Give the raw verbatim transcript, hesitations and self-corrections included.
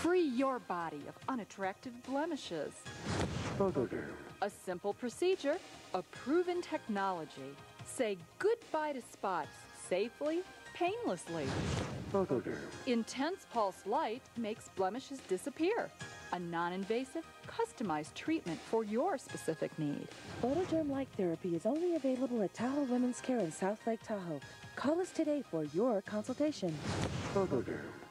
Free your body of unattractive blemishes. Photoderm. A simple procedure, a proven technology. Say goodbye to spots safely, painlessly. Photoderm. Intense pulse light makes blemishes disappear. A non-invasive, customized treatment for your specific need. Photoderm Light Therapy is only available at Tahoe Women's Care in South Lake Tahoe. Call us today for your consultation. Photoderm.